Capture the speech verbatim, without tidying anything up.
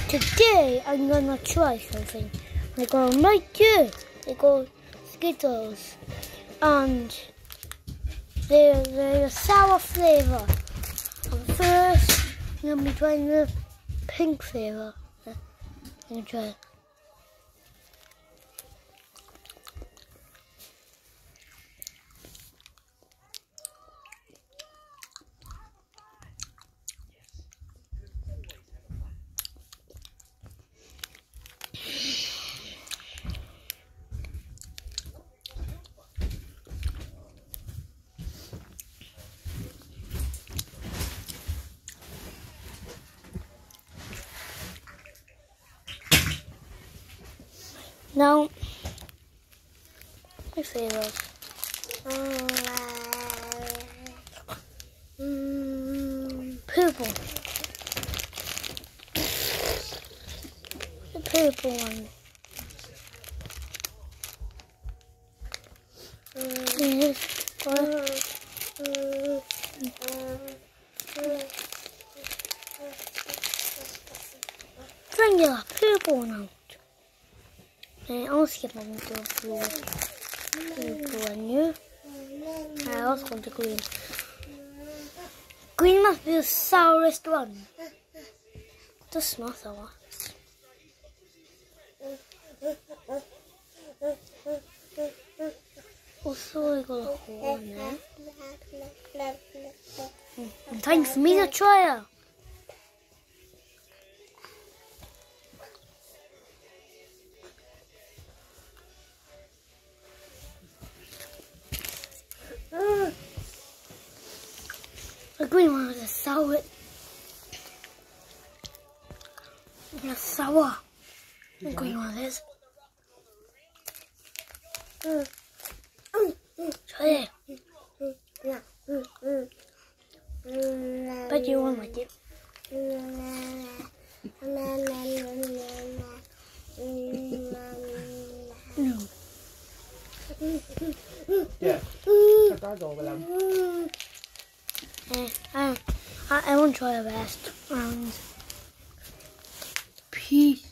Today I'm gonna try something. I got them right here. They go Skittles, and they're, they're a sour flavour. And first, I'm gonna be trying the pink flavour. I'm gonna try it. Now, my favourite. Mm, purple. The purple one. Yes. Triangular purple now. I'll skip on the blue, blue one here. I also want the green. Green must be the sourest one. It does smell sour. Also, I got a hole in there. And time for me to try it. The green one is sour. It's sour. The green one is. Try it. Bet you won't like it. No. Yeah. Yeah, I, I, I won't try the rest. Um, peace.